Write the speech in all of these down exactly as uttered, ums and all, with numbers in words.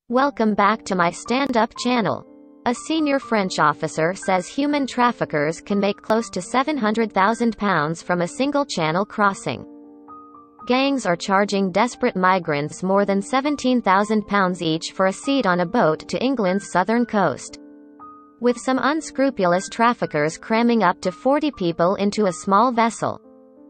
Welcome back to my stand-up channel. A senior French officer says human traffickers can make close to seven hundred thousand pounds from a single channel crossing. Gangs are charging desperate migrants more than seventeen thousand pounds each for a seat on a boat to England's southern coast, with some unscrupulous traffickers cramming up to forty people into a small vessel.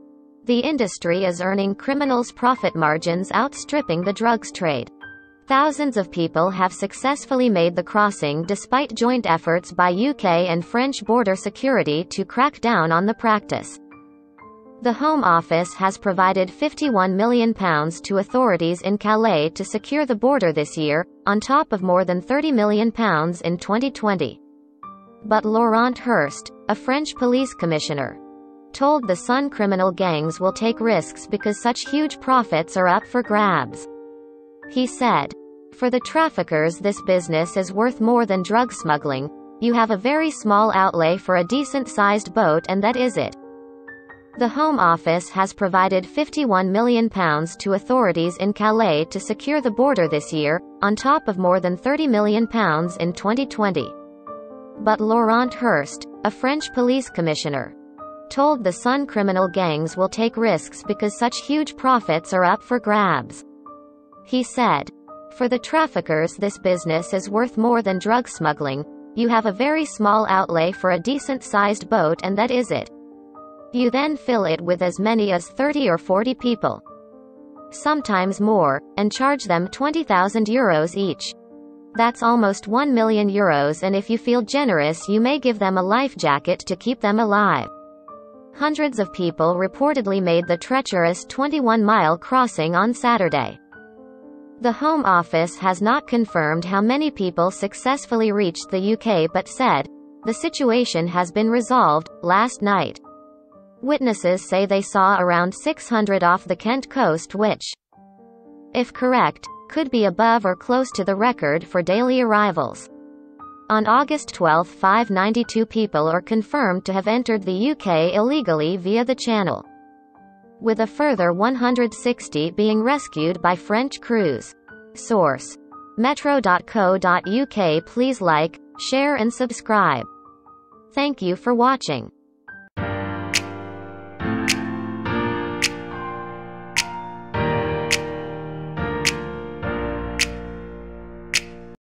The industry is earning criminals' profit margins outstripping the drugs trade. Thousands of people have successfully made the crossing despite joint efforts by U K and French border security to crack down on the practice. The Home Office has provided fifty-one million pounds to authorities in Calais to secure the border this year, on top of more than thirty million pounds in twenty twenty. But Laurent Hurst, a French police commissioner, told The Sun criminal gangs will take risks because such huge profits are up for grabs. He said, "For the traffickers, this business is worth more than drug smuggling. You have a very small outlay for a decent-sized boat and that is it." The Home Office has provided fifty-one million pounds to authorities in Calais to secure the border this year, on top of more than thirty million pounds in twenty twenty. But Laurent Hurst, a French police commissioner, told The Sun criminal gangs will take risks because such huge profits are up for grabs. He said, "For the traffickers, this business is worth more than drug smuggling. You have a very small outlay for a decent-sized boat and that is it. You then fill it with as many as thirty or forty people, sometimes more, and charge them twenty thousand euros each. That's almost one million euros, and if you feel generous you may give them a life jacket to keep them alive." Hundreds of people reportedly made the treacherous twenty-one mile crossing on Saturday. The Home Office has not confirmed how many people successfully reached the U K but said, "The situation has been resolved." Last night, witnesses say they saw around six hundred off the Kent coast, which, if correct, could be above or close to the record for daily arrivals. On August twelfth, five hundred ninety-two people are confirmed to have entered the U K illegally via the Channel, with a further one hundred sixty being rescued by French crews. Source: metro dot co dot U K. Please like, share and subscribe. Thank you for watching.